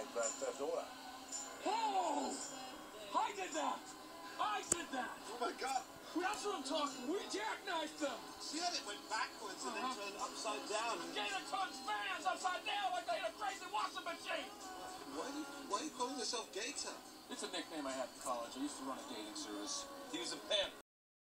Grand Theft Auto. Oh! I did that! I did that! Oh my God! That's what I'm talking. We jackknifed them. See how it went backwards and then turned upside down? Gator turns fans upside down like they hit a crazy washing machine. Why are you calling yourself Gator? It's a nickname I had in college. I used to run a dating service. He was a pimp.